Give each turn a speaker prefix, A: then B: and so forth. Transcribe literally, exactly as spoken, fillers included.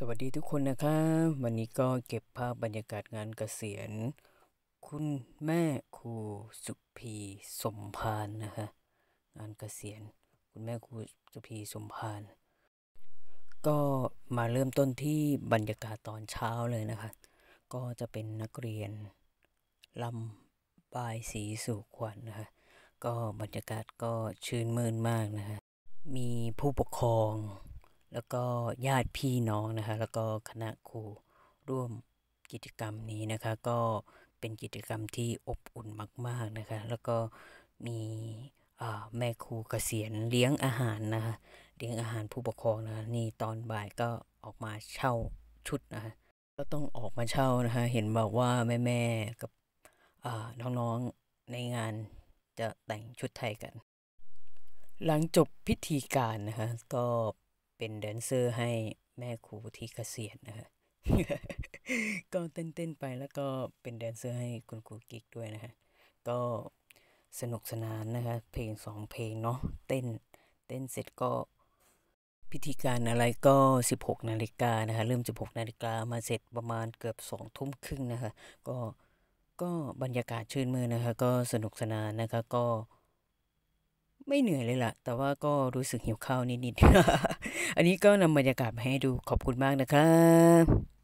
A: สวัสดีทุกคนนะครับวันนี้ก็เก็บภาพบรรยากาศงานเกษียณคุณแม่ครูสุพีสมภารนะคะงานเกษียณคุณแม่ครูสุพีสมภารก็มาเริ่มต้นที่บรรยากาศตอนเช้าเลยนะคะก็จะเป็นนักเรียนลำบายสีสู่ขวัญนะคะก็บรรยากาศก็ชื่นมื่นมากนะคะมีผู้ปกครองแล้วก็ญาติพี่น้องนะคะแล้วก็คณะครูร่วมกิจกรรมนี้นะคะก็เป็นกิจกรรมที่อบอุ่นมากๆนะคะแล้วก็มีแม่ครูเกษียณเลี้ยงอาหารนะคะเลี้ยงอาหารผู้ปกครองนะนี่ตอนบ่ายก็ออกมาเช่าชุดนะคะก็ต้องออกมาเช่านะคะเห็นบอกว่าแม่ๆกับน้องๆในงานจะแต่งชุดไทยกันหลังจบพิธีการนะคะก็เป็นแดนเซอร์ให้แม่ครูที่เกษียณนะคะก็เต้นๆไปแล้วก็เป็นแดนเซอร์ให้คุณครูกิ๊กด้วยนะฮะก็สนุกสนานนะคะเพลงสองเพลงเนาะเต้นเต้นเสร็จก็พิธีการอะไรก็สิบหกนาฬิกานะคะเริ่มสิบหกนาฬิกามาเสร็จประมาณเกือบสองทุ่มครึ่งนะคะก็ก็บรรยากาศชื่นมื่นนะคะก็สนุกสนานนะคะก็ไม่เหนื่อยเลยล่ะแต่ว่าก็รู้สึกหิวข้าวนิดๆอันนี้ก็นำบรรยากาศมาให้ดูขอบคุณมากนะครับ